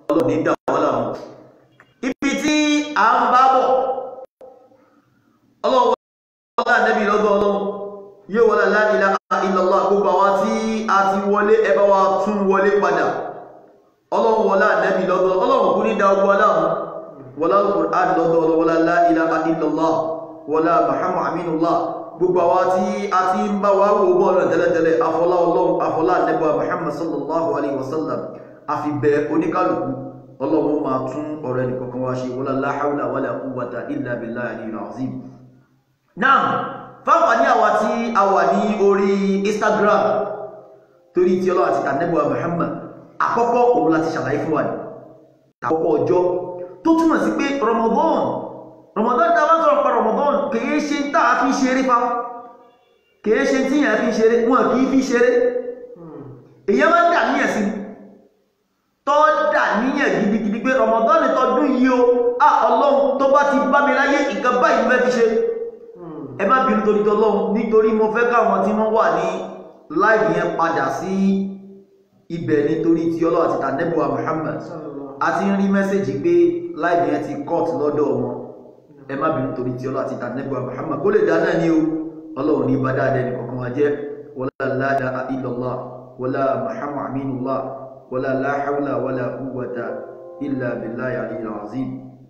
Ọlọ́run ní dá wa láàmú. Ibi tí à ń bá bọ̀ Ọlọ́run wọlá Nábì lọ́dọ̀ Ọlọ́run yóò wọlá la ilaha illallah gbogbo àwa tí a ti wọlé ẹ bá wa tún wọlé padà. Ọlọ́run wọlá Nábì lọ́dọ̀ Ọlọ́run kò ní dá wa láàmú. Wọlá Al-Qur'an lọ́dọ̀ Ọlọ́run wọlá la ilaha illallah wọlá Muhammad aminullah gbogbo àwa tí a ti ń bá wa wò bọ́ ọ̀nà tẹ́lẹ̀tẹ́lẹ̀ afọlá Ọlọ́run afọlá Nábì Muhammad sallallahu alaihi wasallam a fi bẹ oníkálùkù Ọlọ́run máa tún ọ̀rọ̀ ẹni kankan wá ṣe wala la hawla wala quwwata illa billahi al-aliyyil azim. Naam, fáfà ní àwa tí a wà ní orí Instagram torí tí Ọlọ́run àti Nábì Muhammad àkọ́kọ́ òun láti ṣàlàyé fún wa ní àkọ́kọ́ ọjọ́ tó túmọ̀ sí pé Ramadan tá bá sọ̀rọ̀ pa Ramadan kìí ṣe tá a fi ṣeré fa kìí ṣe tí yẹn fi ṣeré wọn kìí fi ṣeré èyàn máa ń dà níyàn sí tọ́ dà níyàn gidigidi pé Ramadan ní tọdún yìí o Ọlọ́run tó bá ti bá mi láyé nǹkan báyìí mo fẹ́ fi ṣe ẹ má bínú torí tọ́lọ́run nítorí mo fẹ́ káwọn tí wọ́n wà ní láìpì yẹn padà sí ibẹ̀ nítorí tí Ọlọ́run àti Nábì Muhammad a ti ń rí mẹ́sẹ̀jì pé láìpì yẹn ti cut lọ́dọ̀ wọn ẹ má bínú torí tí Ọlọ́run àti Nábì Muhammad kó lè dáná ní o Ọlọ́run ní bá dáadẹ́ ní kankan wá jẹ́ wala la ilaha illallah wala Muhammad aminullah wala la hawla wala quwwata illa billahi al-aliyyil azim.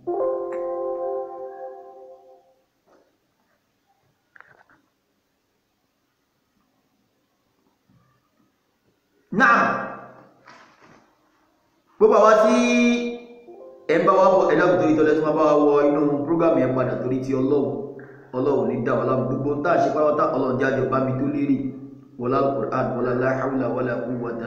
Naam, gbogbo àwa tí ẹ bá wá bọ̀ ẹ̀dá torí tọ́lẹ̀ tí wọ́n bá wọ inú prógámù yẹn padà torí tí Ọlọ́run ní dáwà láàmú gbogbo ń tàà ṣe pàwọ́tà Ọlọ́run jáde bá mi tó lérí wala Al-Qur'an wala la hawla wala quwwata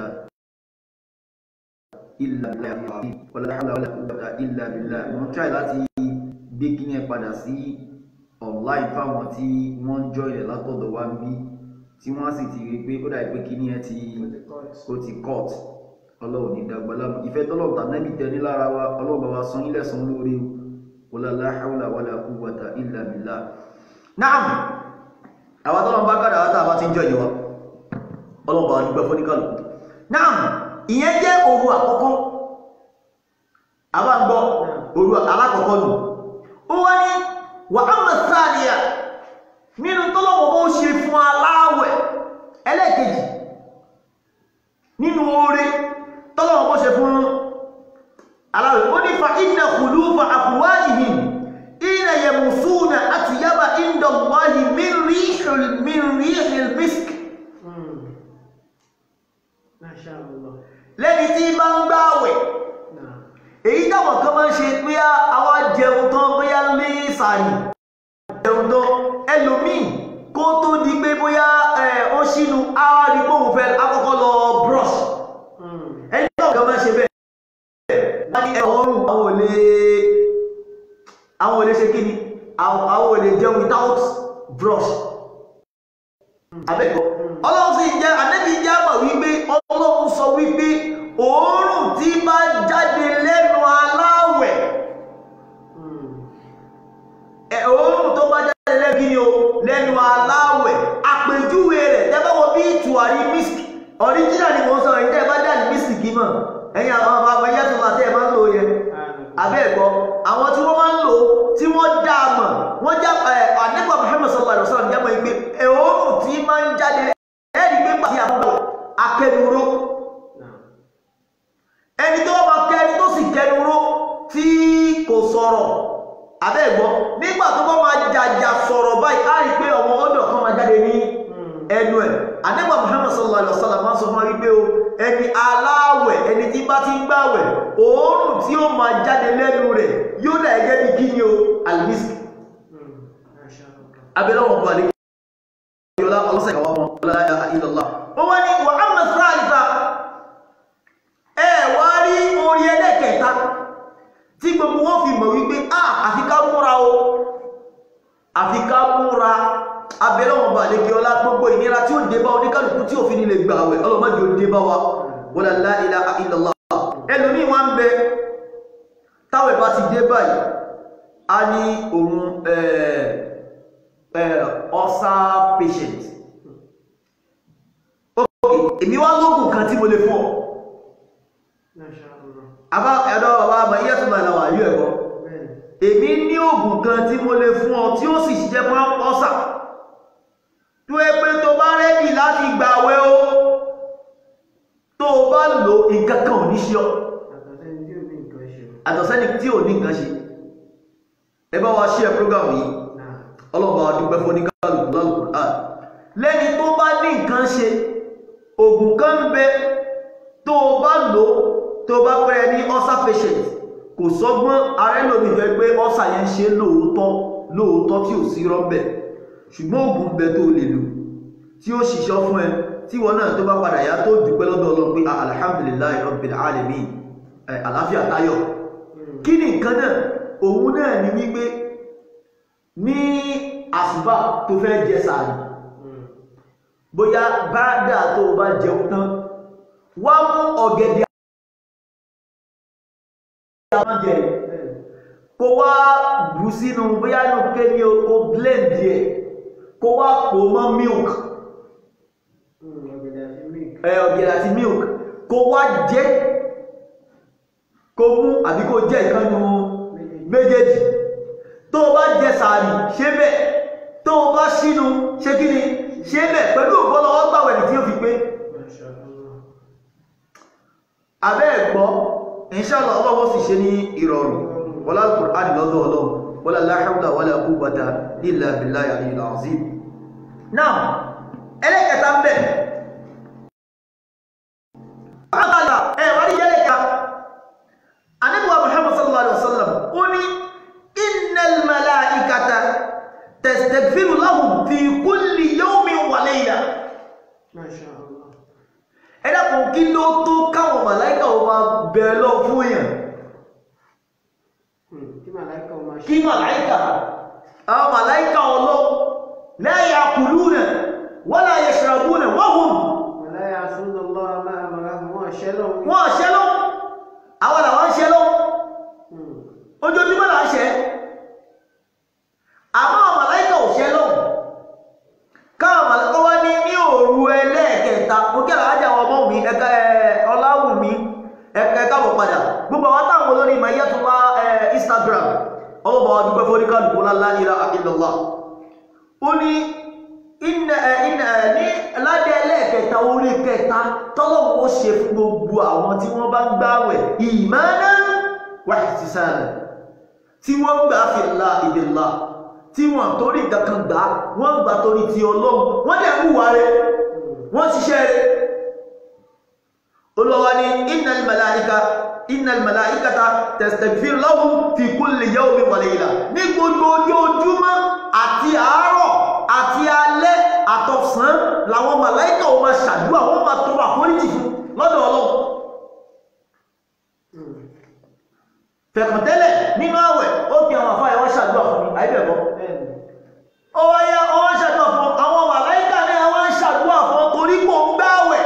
illa billahi wala la hawla wala quwwata illa billah. Wọ́n try láti gbé kí yẹn padà sí online fáwọn tí wọ́n ń jọ ilẹ̀ látọ̀dọ̀ wá ń bí tí wọ́n sì ti rí pé ó dà pé kí ní ẹ ti cut. Ọlọ́run ní dàgbà láàmú ìfẹ́ tọ́lọ́run tà Nábì tẹ ní lára wa Ọlọ́run bá wa san ilẹ̀ san lórí wala la hawla wala quwwata illa billah. Naam, àwọn tọ́lọ́run bá kádà wá tàbá ti ń jọ ìwà Ọlọ́run bá wa dúpẹ́ fóníkàlù. Naam, ìyẹn jẹ́ òru àkọ́kọ́ àwa ń gbọ́ òru alákọ̀ọ́kọ́ nù ó wá ní wa amma thaniya nínú tọ́lọ́run bó ṣe fún aláwẹ̀ ẹlẹ́ẹ̀kejì nínú oore tọ́lọ́wọ́ bó ṣe fún aláwẹ̀ ó ní fa inna khulufa afwahihim ina yamusuna atyaba inda Allahi min rihil misk. Masha Allah. Lẹ́ni tí bá ń gbààwẹ̀ èyí táwọn kan máa ń ṣe pé àwa jẹun tán bóyá lé sàárì jẹun tán ẹlòmíì kó tó di pé bóyá ó ṣínú àárí bóun fẹ́ àkọ́kọ́ lọ brush ẹni náà kan máa ṣe bẹ́ẹ̀ wọ́n ní ọrùn àwọn olè ṣe kí ni àwọn olè jẹun without brush abẹ́kọ̀ Ọlọ́run sì jẹ́ Ànábì jẹ́ àmà wípé Ọlọ́run sọ wípé òórùn tí bá jáde lẹ́nu aláwẹ̀ òórùn tó bá jáde lẹ́nu aláwẹ̀ àpèjúwe rẹ̀ tẹ́bẹ́wọ́ bí tùwárí mísìkì original ni wọ́n sọ ìtẹ́ bá jáde mísìkì mọ̀ ẹ̀yìn àwọn ọmọ Maiyyatullah tẹ́ máa ń lò yẹ abẹ́ẹ̀kọ́ àwọn tí wọ́n máa ń lò tí wọ́n dá mọ̀ wọ́n já Ànábì Muhammad sallallahu alaihi wasallam jámọ̀ ìgbé òórùn tí máa ń jáde ẹ̀rí pé pàtí àbúrò akẹnuró ẹni tó máa kẹni tó sì kẹnuró tí kò sọ̀rọ̀ abẹ́ẹ̀gbọ́ nígbà tó bá máa jàjà sọ̀rọ̀ báyìí á rí pé ọmọ ọdọ̀ kan máa jáde ní ẹnu ẹ̀. Ànábì Muhammad sallallahu alaihi wasallam máa ń sọ fún wa wípé o ẹni aláwẹ̀ ẹni tí bá ti ń gbàwẹ̀ òórùn tí ó máa jáde lẹ́nu rẹ̀ yóò dà gẹ́gẹ́ bí kíni o almisk. abẹ́lẹ́wọ̀n bọ̀ àlejò yọlá ọlọ́sẹ̀ kàwá wọn la ilaha illallah. wọ́n wá ní wa amma thalitha wá rí orí ẹlẹ́kẹta tí gbogbo wọn fi mọ̀ wípé àfi ká múra o àfi ká múra abẹ́lẹ́wọ̀n bọ̀ àlejò yọlá gbogbo ìnira tí ó dé bá oníkálùkù tí òfin ilẹ̀ gbà wẹ̀ ọlọ́mọdé ó dé bá wa wala la ilaha illallah. ẹlòmíì wá ń bẹ táwẹ̀ bá ti dé báyìí a ní òun ulcer patient. ok èmi wá lóògùn kan tí mo lè fún ọ àbá ẹ̀dọ́ bàbá Maiyyatullah làwà yú ẹ̀kọ́ èmi ní oògùn kan tí mo lè fún ọ tí ó sì ṣiṣẹ́ fún ọ́sà tó ẹ pé tó bá rẹ́dì láti gbààwẹ̀ o tó bá lò nǹkan kan ò ní ṣe ọ́ àtọ̀sẹ́ni tí ò ní nǹkan ṣe ẹ bá wa share program yìí ọlọ́ba dúpẹ́ fún oníkàlùkù lálùkùránì lẹ́ni tó bá ní nǹkan ṣe oògùn kan ń bẹ tó bá lò tó bá pẹ́ ní ulcer patient kò sọ́gbọ́n ààrẹ lómi fẹ́ pé ulcer yẹn ṣe lóòótọ́ tí ò sí rọ́bẹ̀ ṣùgbọ́n oògùn bẹ tó lè lò tí ó ṣiṣẹ́ fún ẹ tí wọ́n náà tó bá padà yá tó dúpẹ́ lọ́dọ̀ Ọlọ́run pé alhamdulillahi rabbil alamin àlàáfíà tayọ̀ kí ni nǹkan náà òun náà ni wípé ní àsùbá tó fẹ́ jẹ sààrì bóyá bá dáa tó bá jẹun tán wá mú ọ̀gẹ̀dẹ̀ àwọn jẹ kó wá bù sínú bóyá inú ké ní o blend yẹ kó wá pò mọ́ milk ọ̀gẹ̀dẹ̀ àti milk kó wá jẹ kó mú àbí kó jẹ ìkànnù méjèèjì tó bá jẹ sààrì ṣe bẹ́ẹ̀ tó bá sínú ṣe kí ni ṣe bẹ́ẹ̀ pẹ̀lú ọ̀pọ̀lọpọ̀ gbàwẹ̀ tí ó fi pé abẹ́ ẹ̀gbọ́ inshallah Allah sì ṣe ní ìrọ̀rùn wọlá Al-Qur'an lọ́dọ̀ Ọlọ́run wọlá la hawla wala quwwata illa billahi al-aliyyil azim náà ẹlẹ́kẹta ń bẹ̀ wárí yẹ́lẹ́ka Ànábì wa Muhammad sallallahu alaihi wasallam ó ní innal malaikata tastaghfiru lahum fi kulli yawmin wa layla masha Allah ẹ̀dàkùn kí ló tó káwọn màláíkà ó máa bẹ̀rẹ̀ lọ fún èèyàn kí màláíkà àwọn màláíkà ọlọ́ la ya'kuluna wala yashrabuna wa hum wọ́n ṣẹlọ́ àwọn àwọn ṣẹlọ́ ojoojúmọ́ là ń ṣẹ àmọ́ màláíkà ò ṣẹlọ́ káwọn màláíkà wá ní òru ẹlẹ́ẹ̀kẹta mo kí àlájà ọmọ mi ẹ̀ka ọláwù mi ẹ̀ka bọ̀ padà gbogbo àwọn táwọn olórí Maiyyatullah Instagram ọlọ́bọ̀ wa dúpẹ́ fún oníkàlùkù la ilaha illallah ó ní ní ládẹ́ ẹlẹ́ẹ̀kẹta orí kẹta tọ́lọ́wọ́ ó ṣe fún gbogbo àwọn tí wọ́n bá ń gbààwẹ̀ imanan wa ihtisaban tí wọ́n gbà fillahi billah tí wọ́n torí ìdákan gbà wọ́n gbà torí ti Ọlọ́run wọ́n dẹ̀ wùwà rẹ̀ wọ́n ṣiṣẹ́ rẹ̀ olówó ní innal malaikata tastaghfiru lahum fi kulli yawmin wa layla ní gbogbo ojoojúmọ́ àti àárọ̀ àti alẹ́ àtọ̀sán làwọn màláíkà ó máa ṣàdúrà wọ́n máa tọrọ àforíjì fún lọ́dọ̀ Ọlọ́run fẹ̀kàntẹ́lẹ̀ nínú àwẹ̀ ó kí àwọn àfáà wọ́n ṣàdúrà fún mi àìbẹ̀bọ̀ ó wáyá wọ́n ṣàdúrà fún àwọn màláíkà ní àwọn ṣàdúrà fún torí kò ń gbààwẹ̀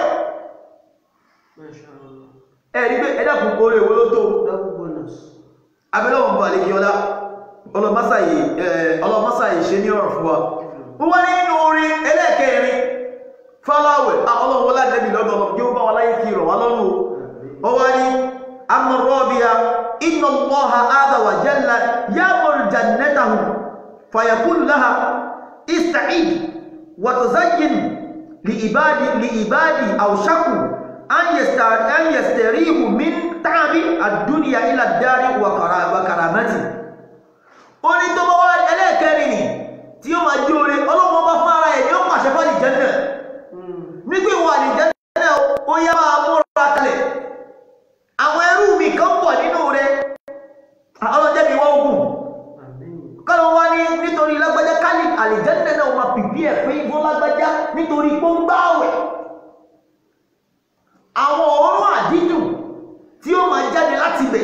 ẹ̀rí pé ẹ̀dàkùn kórè owó ló tó abẹ́lọ́wọ̀n bọ̀ àlekí ọlá ọlọ́mọ́sáyì ṣe ní ọ̀rọ̀ fún wa ó wá nínú orin ẹlẹ́ẹ̀kẹrin fáláwẹ̀ ọlọ́wọ́ ládẹ́bì lọ́dọ̀ yóò bá wa láyé fi rọ̀ wá lọ́rùn ó wá ní amọ̀rọ̀bíà inna Allaha azza wa jalla ya'muru jannatahu fayaqulu laha ista'id wa tuzayyin li'ibadi aw shaku an yastarihu min ta'bi ad-dunya ila ad-dari wa karamati ó ní tó bá wá ẹlẹ́ẹ̀kẹrin ni tí ó máa jí orí ọlọ́wọ́ bá fara ẹ̀ ní ó pàṣẹ fún àlìjẹ́nà nígbé wà àlìjẹ́nà ó yá máa múra kalẹ̀ àwọn ẹrú mi kan pọ̀ nínú rẹ̀ ọlọ́jẹ́ mi wọ́n gùn kọ́lọ̀ wá ní nítorí lágbájá kálí àlìjẹ́nà náà máa pìpì ẹ̀ pé ìbọn lágbájá nítorí pé ó ń gbààwẹ̀ àwọn òórùn àdídùn tí ó máa jáde láti bẹ̀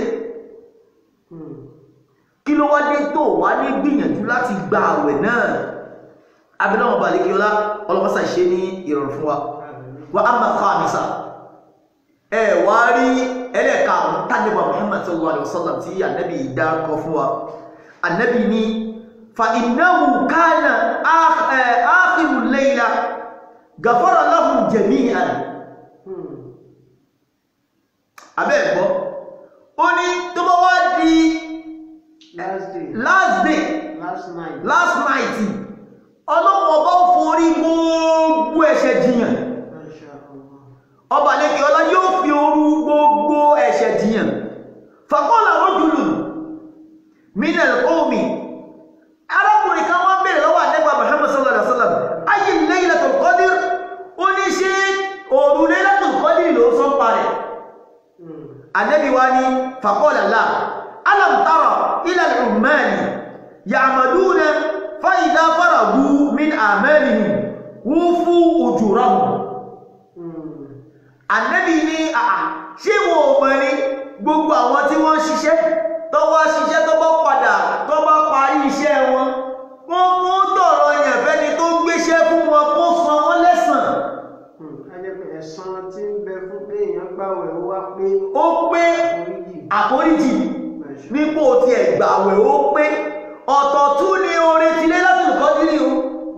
kí ló wá dé tó wá ní gbìyànjú láti gba àwẹ̀ náà abináwọn balẹ̀kí ọlá ọlọ́pàá ṣe ní ìrọ̀rùn fún wa á máa kọ́ àmìsà ẹ wá rí ẹlẹ́ka tánibà Muhammad sallallahu alaihi wasallam tí ànábì ìdárúkọ fún wa ànábì ní fa innahu kana akhiru layla ghafara lahum jami'an abẹ́ ẹ̀gbọ́ last night ọlọ́run ọba ó forí gbogbo ẹ̀ṣẹ̀ jiyàn ọba lẹ́kẹ̀ ọlá yóò fi orú gbogbo ẹ̀ṣẹ̀ jiyàn faqala rajulun minal qawmi arákùnrin kan wọ́n bèèrè lọ́wọ́ ànábì Muhammad sallallahu alaihi wasallam ayé laylatul qadr ó ní ṣe òru laylatul qadr ló sọ parẹ́ ànábì wa ní faqala la alam tara ila al-ummali ya'maluna fa idha faraghu min a'malihim wufu ujurahum ànábì ní ṣé wọn ò mọ̀ ní gbogbo àwọn tí wọ́n ṣiṣẹ́ tó wá ṣiṣẹ́ tó bá padà tó bá parí iṣẹ́ wọn wọ́n mú tọ̀rọ̀ yẹn fẹ́ni tó gbéṣẹ́ fún wọn kó san wọ́n lẹ́san. ẹ̀san tí ń bẹ fún pé èèyàn gbàwẹ̀ ó wá pé ó pé àforíjì nípò tí ẹ̀ gbàwẹ̀ ó pé ọ̀tọ̀ tún ni oore ti Laylatul Qadr o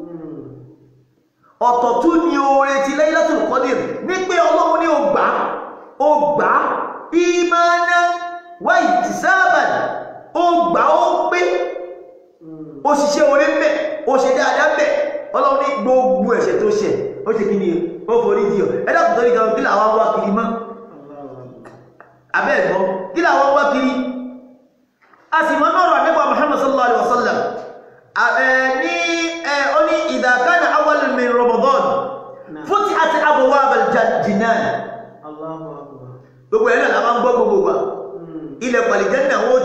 ọ̀tọ̀ tún ni oore ti Laylatul Qadr ní pé Ọlọ́run ní ó gbà ìmánà wa ihtisaban ó gbà ó pé ó ṣiṣẹ́ oore ń bẹ̀ ó ṣe dáadáa bẹ̀ Ọlọ́run ní gbogbo ẹ̀ṣẹ̀ tó ṣẹ̀ ó ṣe kí ni ó forí jì ọ́ ẹ̀dá kò torí gan kí làwọn wá kiri mọ́ abẹ́ ẹ̀gbọ́n kí làwọn wá kiri a sì mọ́ náà rà nípa Muhammad sallallahu alaihi wasallam ó ní idha kana awwal min Ramadan futihat abwab al-jinan gbogbo ẹ̀rọ làwọn gbọ́ gbogbo gbà ilẹ̀ pàlìjẹ́nà wọ́n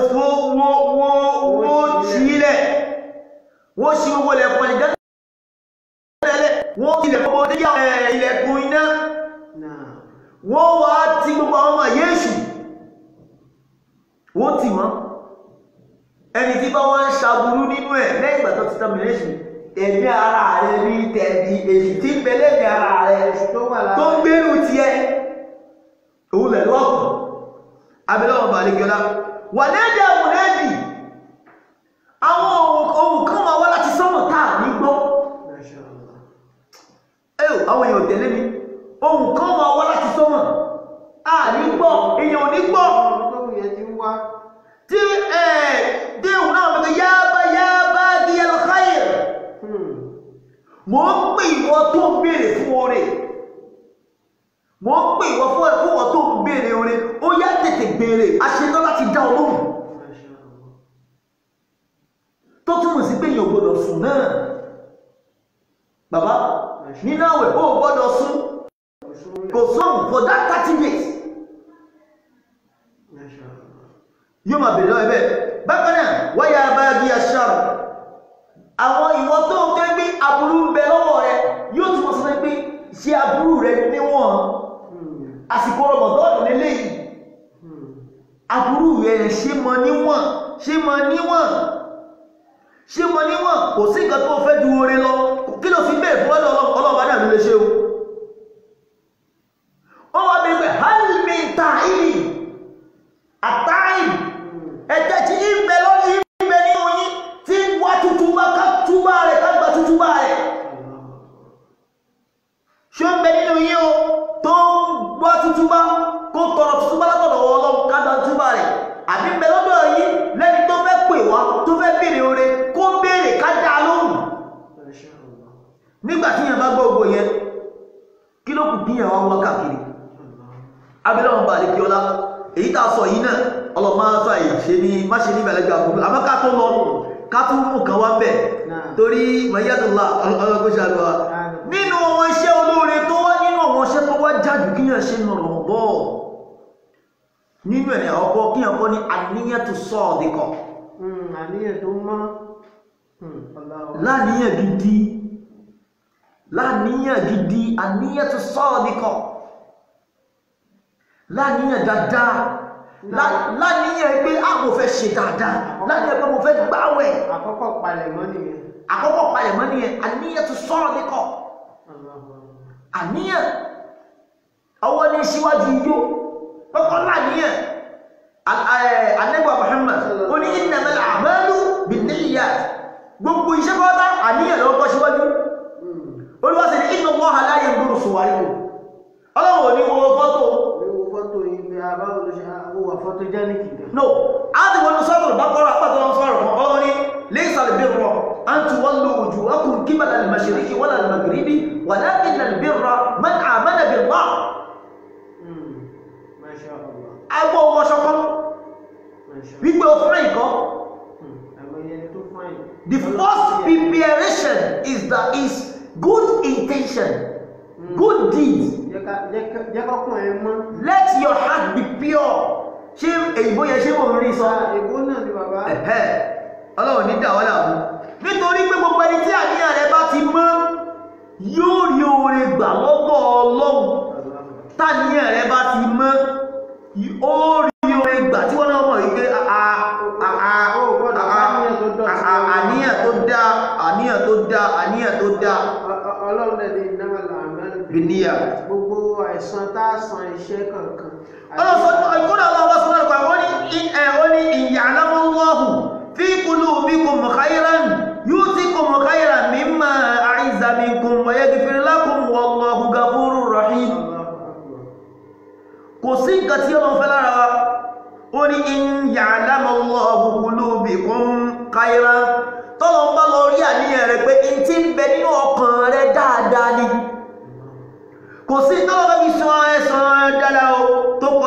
sílẹ̀ wọ́n sí owó ilẹ̀ pàlìjẹ́nà wọ́n ilẹ̀ gbogbo ilẹ̀kùn iná wọ́n wá tí gbogbo àwọn ọmọ yéṣù wọ́n tì wọ́n ẹni tí bá wọ́n ń ṣàbúrú nínú ẹ̀ lẹ́yìn ìgbà tó ti Teminisheu ẹ̀mí ara rẹ̀ ní tẹ̀bí èyí tí ń bẹ̀lẹ̀ ní ara rẹ̀ tó ń gbérù ti ẹ òun lẹ̀ lọ́kùn abẹ́lẹ́wọ̀n bàlẹ́gẹ́lá wà lẹ́dẹ̀ àmúrẹ́dì àwọn ohun kan máa wá láti sánmọ̀ táà ní gbọ́ àwọn èèyàn tẹ̀lé mi ohun kan máa wá láti sánmọ̀ ní gbọ́ èèyàn ò ní gbọ́ tí déhùn náà mẹ́kẹ́ yábá di al-khair mo ń pè ìwọ tó ń béèrè fún oore mo ń pè ìwọ fún ìwọ tó ń béèrè oore ó yá tètè béèrè aṣetán láti dá olóhùn tó túmọ̀ sí pé èèyàn gbọ́dọ̀ sùn náà bàbá nínú àwẹ̀ ó gbọ́dọ̀ sùn kò sùn for that 30 days yóò máa bèèrè lọ́wọ́ ẹ̀bẹ̀ bákan náà wáyà bá di aṣáàrù àwọn ìwọ tó ń kẹ́ gbé aburú ń bẹ lọ́wọ́ rẹ yóò túnmọ̀ sí pé ṣe aburú rẹ níwọ̀n àsìkò Ramadan lélẹ́yìí aburú rẹ ṣe mọ níwọ̀n kò sí nǹkan tó fẹ́ ju oore lọ kí ló fi bẹ́ẹ̀ fún ọlọ́ọ̀bá náà ló lè ṣe o ó wá bẹ́ẹ̀ pé hálìmí tàìlì àtàìm ẹ̀jẹ̀ tí ń bẹ lórí ìbẹ̀ ní oyin tí ń wá tútúbá ká túbá rẹ̀ ká gba tútúbá rẹ̀ ṣó ń bẹ nínú yín o tó ń wá tútúbá kó tọrọ tútúbá látọ̀dọ̀ Ọlọ́run ká gba tútúbá rẹ̀ àbí ń bẹ lọ́dọ̀ yín lẹ́ni tó fẹ́ pè wá tó fẹ́ béèrè oore kó béèrè ká dá lóhùn nígbà tí yẹn bá gbọ́ ògbò yẹn kí ló kù kíyàn wá wá káàkiri abẹ́lẹ́ wọn bá lè kí ọlá èyí tá a sọ yìí náà ọlọ́mọ sọ èyí ṣe ní má ṣe ní ìbẹ̀lẹ́gbẹ̀ àkókò àmọ́ ká tó lọ ká tún mú kan wá bẹ̀ torí Maiyyatullah ọlọ́gbọ́sẹ̀ àlùwà nínú àwọn iṣẹ́ olóore tó wá nínú àwọn iṣẹ́ tó wá jáde kíyàn ṣe nù rọ̀ bọ́ nínú ẹ̀ ọkọ̀ kíyàn kọ́ ní àníyàn tó sadiqa àníyàn tó mọ́ láníyàn gidi àníyàn tó sadiqa láníyàn dáadáa láníyàn pé mo fẹ́ ṣe dáadáa láníyàn pé mo fẹ́ gbáwẹ̀ àkọ́kọ́ palẹ̀mọ́ nìyẹn àníyàn tó sadiqa àníyàn ọwọ́ ní síwájú ijó kọ́kọ́ láníyàn Ànábì Muhammad ó ní innamal a'malu binniyat gbogbo iṣẹ́ kọ́ta àníyàn lọ́wọ́ kọ́ síwájú olúwàsí ní inna Allaha la yanzuru suwarikum ọlọ́wọ́ ní owó fọ́tò ìgbé àbáwò ló ṣe àwọ̀ fọ́tò jẹ́ ní kìtẹ̀ no a ti wọ́n sọ́rọ̀ bá kọ́rọ̀ àpàtà wọn sọ́rọ̀ ọlọ́wọ́ ní ليس البر أن تولوا وجوهكم قبل المشرق ولا المغرب ولكن البر من آمن بالله. ما شاء الله. Agbo wọṣọkọ. Wípé o fún ìkọ́. The first preparation is good intention, good deeds. Let your heart be pure. Ṣé èyíbó yẹn ṣé mò ń rí sọ? Èbó náà ni bàbá. Ọlọ́run ní dàwọ́ làwọn. Nítorí pé gbogbo ẹni tí àníyàn rẹ bá ti mọ́ yóò rí oore gbà lọ́dọ̀ Ọlọ́run. Táníyàn rẹ bá ti mọ́ ó rí oore gbà tí wọ́n náà mọ̀ wípé àníyàn tó dá. Ọlọ́run lè ní ìnáwó làmẹ́lì. Bìníyà. Gbogbo àìsàn tá a san iṣẹ́ kankan. Ọlọ́run sọ ìkúrò àwọn ọ̀sán náà pàwọ́ ní ìyàlámọ́ wọ́hù fi qulubikum khayran yu'tikum khayran mimma a'izza minkum wa yaghfir lakum wallahu ghafurur rahim. Kò sí nǹkan tí Ọlọ́run fẹ́ lára wa. Ó ní ìyàlámọ́ wọ́hù qulubikum khayran. Tọ́lọ́ bá lọ rí àníyàn rẹ̀ pé in tí ń bẹ nínú ọkàn rẹ̀ dáadáa ni. Kò sí tọ́lọ́ bá fi sọ ẹ̀sán dáadáa o tó kọ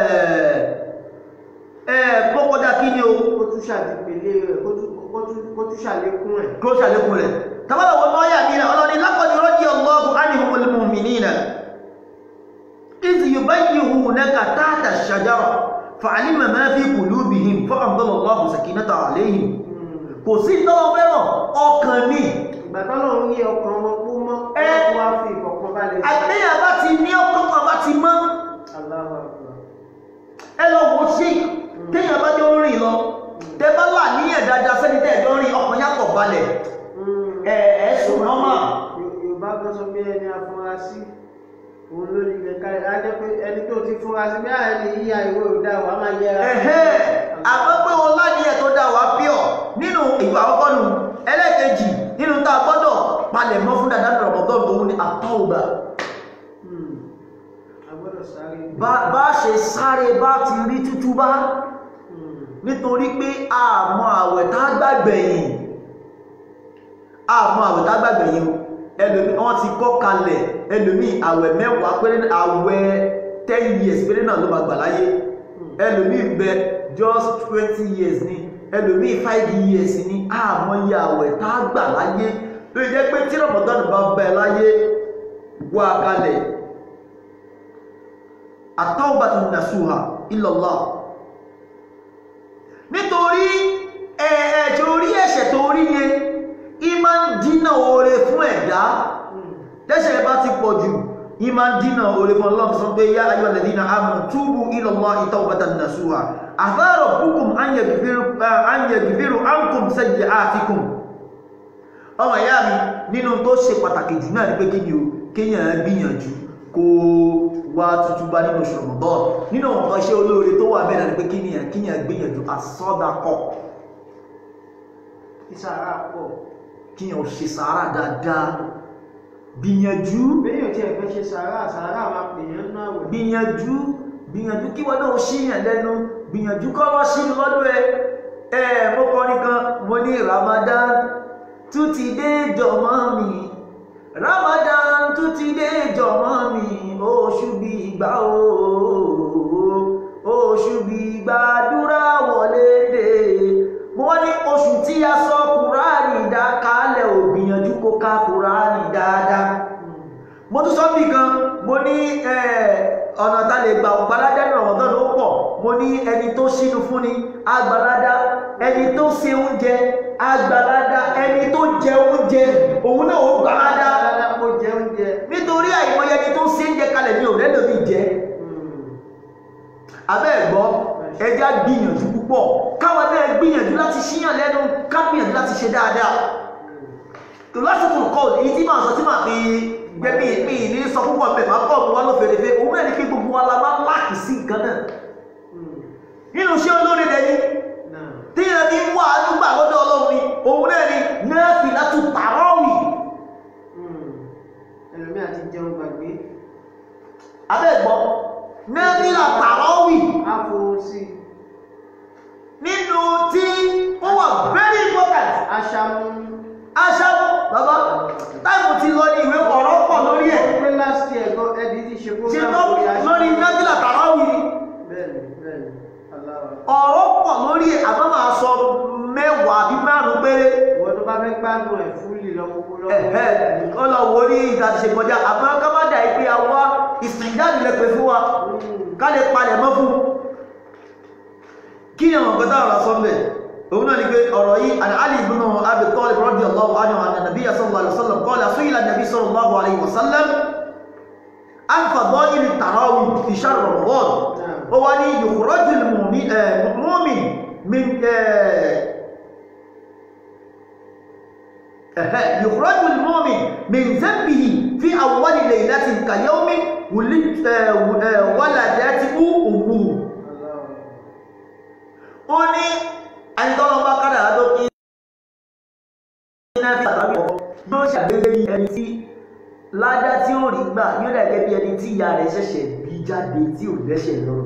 kọ́kọ́dá kí ni o. Kó tún ṣàdìpẹ̀lẹ̀ rẹ̀, kó tún ṣàlékún rẹ̀. Kó ṣàlékún rẹ̀. Tàbálà wọn náà yà nílẹ̀ ọlọ́ni laqad radiyallahu anhumul mu'minina idh yubayyi'unaka tahta ash-shajara fa'alima ma fi qulubihim fa'anzala Allahu sakinatahu alayhim. Kò sí tọ́lọ́ fẹ́ràn ọkàn ní. Ìgbà tọ́lọ́ ń rí ọkàn wọn kú mọ́, ọkàn wá fi ìfọ̀kànbalẹ̀. Àgbéyà bá ti ní ọkàn kan bá ti mọ́. Ẹ lọ wò sí téèyàn bá jọ ń rìn lọ. Tẹ bá là níyàn dáadáa sẹ́ni tẹ́ ẹ̀jọ́ rìn ọkàn yàtọ̀ balẹ̀. Ẹ̀sùn nọ́mà. Yorùbá kan sọ pé ẹni afurasí òun ló ní kẹ̀kẹ́ rẹ̀. Á jẹ́ pé ẹni tó ti furasí bí àìní yíya ìwé òdà wà máa yẹra. Àpapẹ́ wọn láníyàn tó dá wa pure nínú ìgbà àkọ́kọ́ nù. Ẹlẹ́ẹ̀kejì nínú tá a gbọ́dọ̀ palẹ̀ mọ́ fún dáadáa Ramadan òun ni àtọ́ọ̀gbà. Bá ṣe sáré bá ti rí tútú bá nítorí pé àmọ́ àwẹ̀ tá gbàgbẹ̀yìn ẹlòmí wọ́n ti kọ́ kalẹ̀ ẹlòmí àwẹ̀ mẹ́wàá péré àwẹ̀ 10 years péré náà ló máa gbà láyé ẹlòmí bẹ just 20 years ni ẹlòmí 5 years ni àmọ́ iye àwẹ̀ tá gbà láyé ló jẹ́ pé tí Ramadan bá bẹ láyé wà kalẹ̀ at-tawbatun nasuha illa Allah. Nítorí torí ẹ̀ṣẹ̀ tó rí yẹn ìmá ń dínà oore fún ẹ̀dá tẹ́ṣẹ̀ bá ti pọ̀ jù ìmá ń dínà oore fún Ọlọ́run sọ pé yá ayyuhal ladhina amanu tubu ila Allahi tawbatan nasuha asa rabbukum an yaghfira ankum sayyi'atikum. Ọmọ ìyá mi nínú tó ṣe pàtàkì jù náà ni pé kéèyàn gbìyànjú kó wá tútù bá nínú oṣù Ramadan nínú nǹkan ṣe olóore tó wà bẹ́ẹ̀ ni pé kíyàn gbìyànjú àsọdakọ̀ ìsàrà pọ̀ kíyàn ṣe sàárà dáadáa gbìyànjú bẹ́yàn tí ẹ̀fẹ́ ṣe sàárà máa pèèyàn náà wẹ̀ gbìyànjú kí wọ́n náà ṣíyàn lẹ́nu gbìyànjú kọ́ wọ́n ṣí lọ́dún mo kọrin kan mo ní Ramadan tún ti dé jọmọ́ mi Ramadan tún ti dé jọmọ́ mi oṣù bí ìgbà oṣù bí gbàdúrà wọlé dé mo wá ní oṣù tí a sọ Kùránì dákálẹ̀ ò gbìyànjú kó ká Kùránì dáadáa mo tún sọ bí kan mo ní ọ̀nà tá lè gbà ọ̀gbàládá ní Ramadan ló pọ̀ mo ní ẹni tó sínú fún ni àgbàládá ẹni tó ṣe oúnjẹ àgbàládá ẹni tó jẹ oúnjẹ òun náà ó gbàládá nítorí àìmọye ẹni tó ṣe oúnjẹ kalẹ̀ ní òrẹ́ lómi jẹ abẹ́ ẹ̀gbọ́ ẹjá gbìyànjú púpọ̀ káwọn náà gbìyànjú láti ṣíyàn lẹ́nu ká gbìyànjú láti ṣe dáadáa tó lásìkò kọ́ èyí tí màá sọ tí màá fi gbẹ́mí ìpín ní sọ púpọ̀ bẹ̀ máa kọ́ wá ló fèrèfé òun náà ní kí gbogbo wa la máa láàkì sí nǹkan náà nínú iṣẹ́ olóore dẹni tí yẹn ti ń wà nígbà lọ́dọ̀ Ọlọ́run ni òun náà ni nẹ́ẹ̀fì láti tààrọ́wì ẹlòmí àti jẹun gbàgbé abẹ́ ẹ̀gbọ́ nẹ́ẹ̀fì láti tààrọ́wì àfòsí nínú tí ó wà very important aṣáájú bàbá táìmù ti lọ ní ìwé ọ̀rọ̀ pọ̀ lórí ẹ̀. pé last year gan ẹ̀dí ti ṣe kó ṣe tó lórí nábìlà tàràwì ni. bẹ́ẹ̀ni bẹ́ẹ̀ni ọ̀rọ̀ pọ̀ lórí ẹ̀ àbá máa sọ mẹ́wàá bí márùn-ún péré. ìwọ tó bá fẹ́ gbádùn ẹ̀ fúlì lọ́wọ́ ó lọ wo ní ìta ti ṣe kọjá àmọ́ ká má dà pé a wá ìsìnjáde lè pè fún wa ká lè palẹ̀ mọ́ fún kí ni àwọn nǹkan táwọn sọ mẹ́ òun náà ni pé ọ̀rọ̀ yìí an Ali ibn Abi Talib radiyallahu anhu anna nabiyya sallallahu alaihi wasallam qala su'ila an-nabiy sallallahu alaihi wasallam an fadail at-tarawih fi shahr Ramadan ó wá ní yukhraju al-mu'min min يخرج المؤمن من ذنبه في أول ليلة كيوم ولدته أمه. ó ní ẹni tọ́lọ́ bá kára tó kí iná fi àtàbí yóò ṣàgbégbé ní ẹni tí ládá tí ó rí gbà yóò dàgẹ́ bí ẹni tí ìyá rẹ̀ ṣẹ̀ṣẹ̀ bí jáde tí ò lẹ́ṣẹ̀ lọ.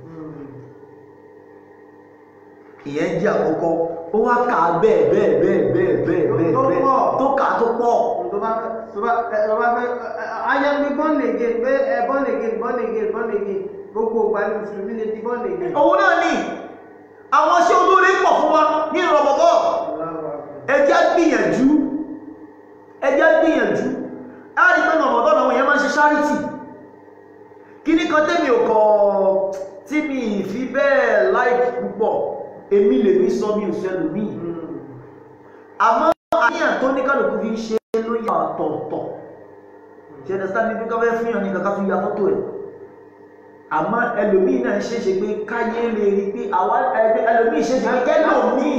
ìyẹn jẹ́ àkọ́kọ́ ó wá kà á bẹ́ẹ̀ tó kà á tó pọ̀. tó bá fẹ́ ayẹ́gbé born again pé born again gbogbo ìgbà ní mùsùlùmí lè di born again. òun náà ni àwọn ṣé olóore pọ̀ fún wa ní Ramadan ẹjẹ́ gbìyànjú á rí pé Ramadan àwọn èèyàn máa ń ṣe charity kí ní kan tẹ́mi ò kọ̀ tí mi fi bẹ́ẹ̀ like púpọ̀ èmi lè ní sọ mi ò sẹ́lù mí àmọ́ àníyàn tó ní kálukú fi ń ṣe ló yà ọ̀tọ̀ọ̀tọ̀ ṣe understand ní pínkà fẹ́ fún yàn ní kankan tún ya fọ́tò ẹ̀ àmọ́ ẹlòmíì náà ṣeéṣe pé káyé lè rí pé àwọn ẹlòmíì ṣeéṣe pé kẹ́lòmíì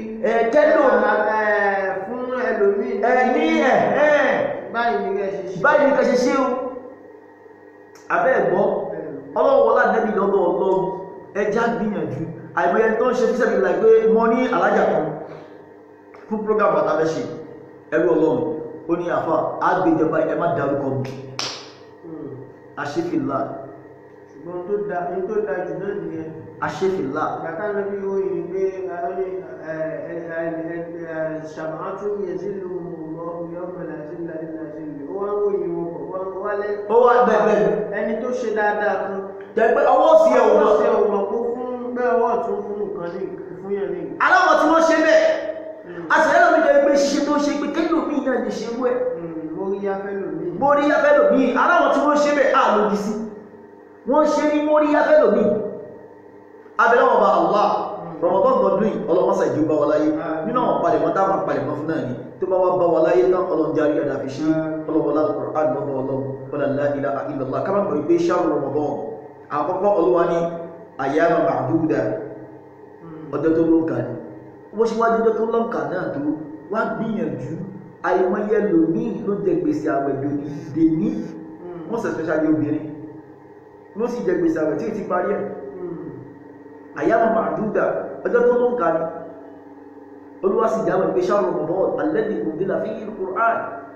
fún ẹlòmíì ní báyìí ní kẹ́ ṣe ṣe o abẹ́ ẹ̀gbọ́n ọlọ́wọ́ wọlá nẹ́bí lọ́dọ̀ ọlọ́run ẹjá gbìyànjú àìmọye tó ń ṣe fíṣẹ́ mi láì pé mọ́ ní alájà kan fún program àtàbẹ́ ṣe ẹrú ọlọ́run ó ní àfà àgbèjọba ẹ má dárúkọ mi àṣefìlà ṣùgbọ́n tó da jù náà nìyẹn àṣefìlà bàtà lẹ́bí ó yìí pé ṣàmàtú yẹ̀sílù yọ́mọ̀lá sílẹ̀ ó wá ń wòye wọn wálé ó wá bẹ́ẹ̀ ẹni tó ṣe dáadáa fún jẹ́ pé ọwọ́ sí ẹ̀wọ̀n kó fún bẹ́ẹ̀ ọwọ́ tún fún nǹkan ní fún yẹn ní aláwọ̀ tí wọ́n ṣe bẹ́ẹ̀ àṣẹ̀lẹ̀ lómi jẹ́ pé ṣíṣe tó ṣe pé kéèlòmí náà lè ṣe wẹ́ móríyá fẹ́lòmí aláwọ̀ tí wọ́n ṣe bẹ́ẹ̀ àlòdì sí wọ́n ṣe ní móríyá fẹ́lòmí abẹ́lẹ́wọ̀n bá Allah Ramadan gbọdún yìí ọlọ́mọ́sà ìjú bá wà láyé nínú àwọn palẹ̀mọ́ táwọn palẹ̀mọ́ fún náà ni tó bá wá bá wà láyé tán ọlọ́njarí ẹ̀dà fi ṣe ọlọ́wọ́lá Al-Qur'an lọ́bọ̀ ọlọ́wọ́ la ilaha illallah ká má gbọ́ pé ṣáàrù Ramadan àkọ́kọ́ olúwa ní ayyama ma'duda ọjọ́ tó ló ń kà ní wọ́n ṣe wájú ọjọ́ tó ló ń kà náà tó wá gbìyànjú àìmọye lòmíì ló jẹ gbèsè àwẹ̀ dèní wọ́n sẹ̀ especially obìnrin ló sì jẹ gbèsè àwẹ̀ tí ì ti parí ẹ̀ ayyama ma'duda ọjọ́ tó ló ń kà ní olúwa sì jáwé pé ṣáàrù Ramadan alladhi unzila fihi al-Qur'an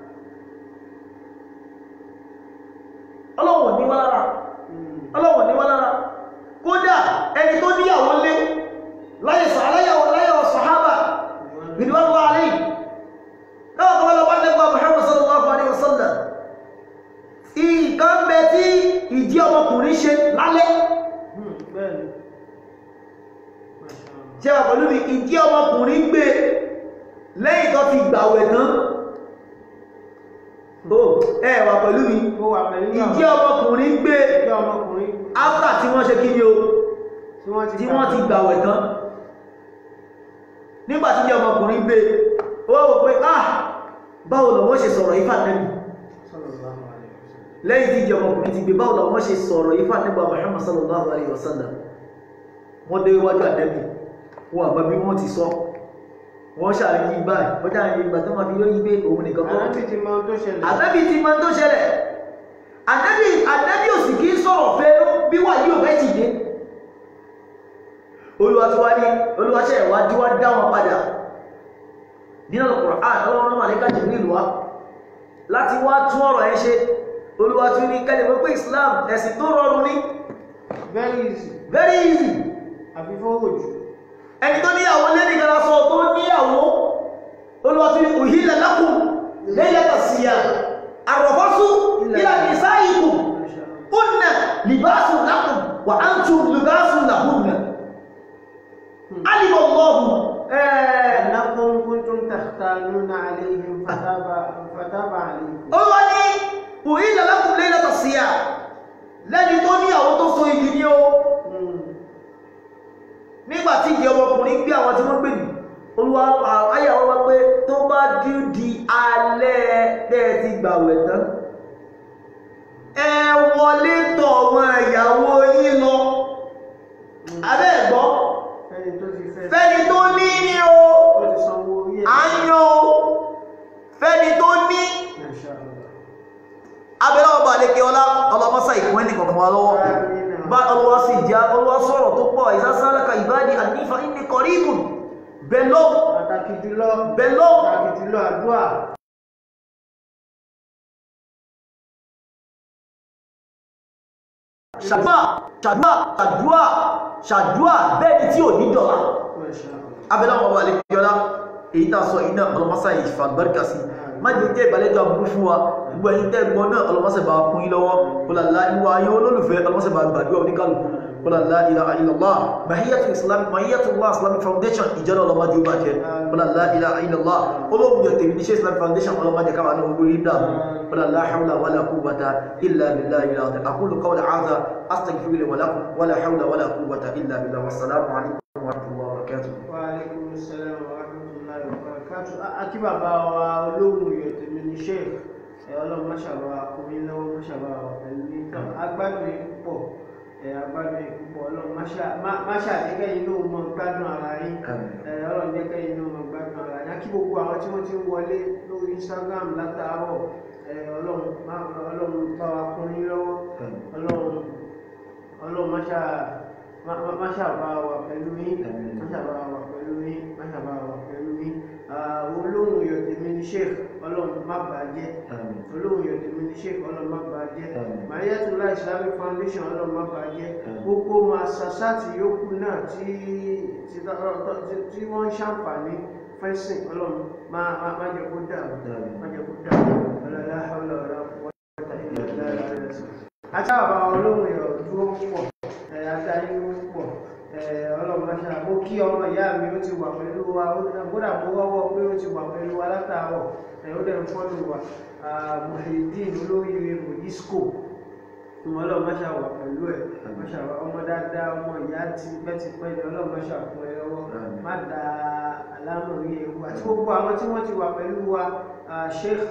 ọlọ́wọ̀n ní wá lára kódà ẹni tó níyàwó lé láyọ̀ sàhábà ridwanu alayhi náà kọ́ lọ́wọ́ nípa Muhammad sallallahu alaihi wasallam ìkan bẹ tí ìdí ọmọkùnrin ṣe lálẹ́ ṣe wà pẹ̀lú mi ìdí ọmọkùnrin gbé lẹ́yìn tó ti gbàwẹ̀ tán ẹ wà pẹ̀lú mi ìdí ọmọkùnrin gbé after tí wọ́n ṣe kí ni o tí wọ́n ti gbàwẹ̀ tán nígbàtí ìdí ọmọkùnrin gbé ó wọ́n pé báwo lọ wọ́n ṣe sọ̀rọ̀ ifá nẹ́bì lẹ́yìn tí ìdí ọmọkùnrin ti gbé báwo lọ wọ́n ṣe sọ̀rọ̀ ifá nẹ́bì Muhammad sallallahu alaihi wasallam wọ́n dé iwájú ànẹ́bì wọ́n àgbà bí wọ́n ti sọ wọ́n ṣàríyí báyìí wọ́n ṣàríyí ìgbà tó máa fi yóò yí pé òun nìkan kọ́ ànábì ti mọ̀ tó ṣẹlẹ̀ ànábì ò sì kí sọ̀rọ̀ fẹ́ bí wà yóò fẹ́ ti dé olùwàṣẹ́ ìwájú wá dá wọn padà nínú Al-Qur'an ọlọ́run màlẹ́kà Jibril wá láti wá tún ọ̀rọ̀ ẹ ṣe olùwàtú ní kẹ́lẹ̀ wípé Islam ẹ̀sìn tó rọrùn ní very easy àfífọ́wò jù ẹni tó níyàwó lé nìkan lásọ tó níyàwó olùwàtí uhilla lakum laylata siyam arrafasu ila nisaikum kunna libasun lakum wa antum libasun lahunna alima Allahu أنكم كنتم تختانون عليهم فتاب عليكم. olùwàtí uhilla lakum laylata siyam lẹ́ni tó ní àwọn tó so igi ní o nígbàtí ìjẹ ọmọkùnrin gbé àwọn tí wọ́n gbé ní olúwa ayàwó wá pé tó bá di alẹ́ tẹ́ ti gbàwẹ̀ tán ẹ wọlé tọ̀ wọn ìyàwó yín lọ abẹ́ ẹ̀gbọ́ fẹ́ni tó ní ní o àyàn o fẹ́ni tó ní abẹ́rẹ́ ọba àlekè ọlá ọlọ́mọ́sá ìkún ẹnì kọ̀ọ̀kan wa lọ́wọ́ bá ọlọ́wọ́ sí ìjà ọlọ́wọ́ sọ̀rọ̀ tó pọ̀ ìsásálàkà ìbádí ànífà inni qaribun bẹ̀lọ́ pàtàkì jùlọ àdúrà ṣàdúà bẹ́ẹ̀ni tí ò ní dọ̀lá abẹ́rẹ́ ọba àlekè ọlá èyí tá sọ iná ọlọ́mọ́sá ìfàgbárkà sí má jẹ́ jẹ́ ìbàlẹ́jọ́ àbúrú fún wa gbogbo ẹ̀yin tẹ́ gbọ́ náà ọlọ́mọ́sẹ̀ bá kún yín lọ́wọ́ ọlọ́lá ìwà ayé olólùfẹ́ ọlọ́mọ́sẹ̀ bá gbàdúrà oníkàlùkù ọlọ́lá ilaha illallah Maiyyatullah Islamic Foundation ìjọ́nà ọlọ́mọdé bá jẹ́ ọlọ́lá ilaha illallah Olohunyo Teminisheu Islamic Foundation ọlọ́mọdé káwà náà olórí dàmú ọlọ́lá hawla wala quwwata illa billahi al-azim aqulu qawla hadha astaghfirullahi wa lakum wala hawla wala quwwata illa billah wassalamu alaikum wa rahmatullahi wa barakatuh. Wa alaikum assalam wa rahmatullahi wa barakatuh. Akí bàbá wa Olohunyo Teminisheu ọlọ́run máṣàbà ọkùnrin lọ́wọ́ máṣàbà pẹ̀lú agbádùn púpọ̀ agbádùn púpọ̀ ọlọ́run máṣàdẹ́gẹ́ inú ọmọ gbádùn ara yín ọlọ́run jẹ́gẹ́ inú ọmọ gbádùn ara yín kí gbogbo àwọn tí wọ́n ti ń wọlé lórí Instagram látàárọ̀ ọlọ́run bá wa kùnrin lọ́wọ́ ọlọ́run máṣàbà wà pẹ̀lú yín máṣàbà wà pẹ̀lú yín máṣàbà wà pẹ̀lú yín Olohunyo Teminisheu ọlọ́run má bàjẹ́ Olohunyo Teminisheu ọlọ́run má bàjẹ́ Maiyyatullahi Islamic Foundation ọlọ́run má bàjẹ́ gbogbo masasati yòókù náà tí wọ́n ń ṣàǹfààní fẹ́sìn ọlọ́run má jẹ́ kó dàrú ọlọ́lá ọlọ́run àti àbá Olohunyo dúró pọ̀ àtàrí pọ̀ ọlọ́run máṣá mo kí ọmọ ìyá mi ó ti wà pẹ̀lú wa kódà mo wọ́wọ́ pé ó ti wà pẹ̀lú wa látàárọ̀ ó dẹ̀ ń fọ́lù wa Muhyiddin olóríire Mojisco ọlọ́run máṣá wà pẹ̀lú ẹ̀ máṣá ọmọ dáadáa ọmọ ìyá ti pẹ́ ní ọlọ́run máṣá fún ẹ lọ́wọ́ má da alámọ̀rí ewu àti gbogbo àwọn tí wọ́n ti wà pẹ̀lú wa sheikh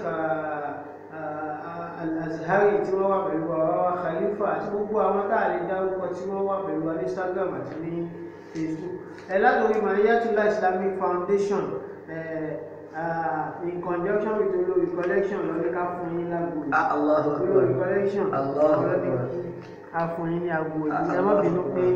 Al-Azhary tí wọ́n wà pẹ̀lú wa Khalifa àti gbogbo àwọn táà lè dárúkọ tí wọ́n wà pẹ̀lú wa ní Instagram àti ní Facebook látòrí Maiyyatullah Islamic Foundation in conjunction with olórí collection lọ́dẹ́ ká fún yín lágbo olórí collection lọ́dẹ́ ká fún yín ní agbo ẹ má bínú pé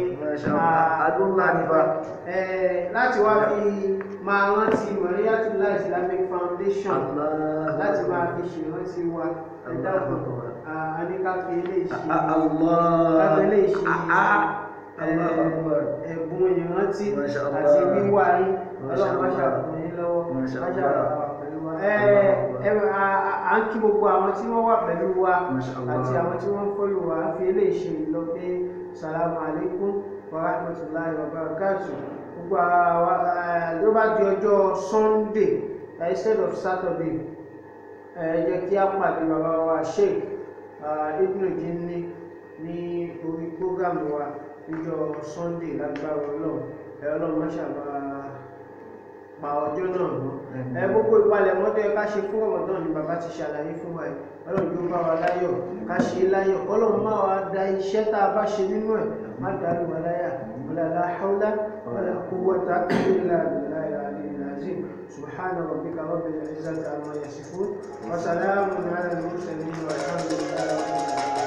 láti wá fi máa rántí Maiyyatullah Islamic Foundation láti máa fi ṣèrántí wa ẹ̀dá ọ̀pọ̀ àníkàfẹ́ ilé ìṣe ẹ̀bùn ìrántí àti wíwá yín ọlọ́run máṣà fún yín lọ́wọ́ máṣà pẹ̀lú wa à ń kí gbogbo àwọn tí wọ́n wà pẹ̀lú wa àti àwọn tí wọ́n ń fọ́lù wa fi ilé ìṣe lọ pé salamu alaikum wa rahmatullahi wa barakatuh gbogbo ló bá di ọjọ́ Sunday instead of Saturday jẹ́ kí á pàdé bàbá wa sheikh ní orí prógámù wa níjọ́ Sunday lágbára ọlọ́run máṣàbà pa ọjọ́ náà mọ́ gbogbo ìpalẹ̀mọ́ tó yẹ ká ṣe fún Ramadan ni bàbá ti ṣàlàyé fún wa ọlọ́run tó bá wa láyọ̀ ká ṣe láyọ̀ ọlọ́run má wa da iṣẹ́ tá a bá ṣe nínú ẹ̀ má dàrú wa láyà la hawla wala quwwata illa billahi al-aliyyil azim subhana rabbika rabbil izzati amma yasifun wa salamun ala al-mursalin walhamdulillahi rabbil alamin.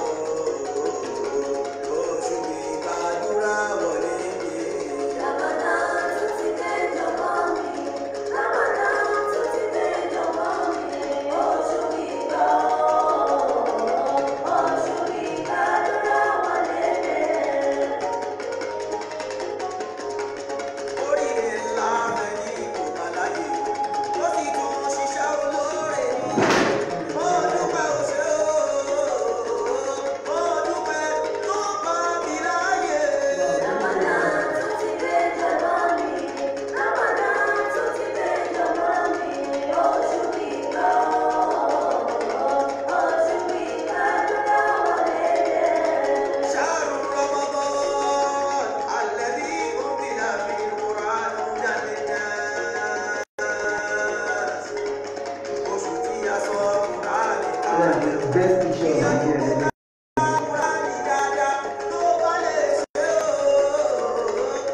Ramadan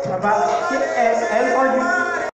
bàbá ṣé ẹ ń kọjú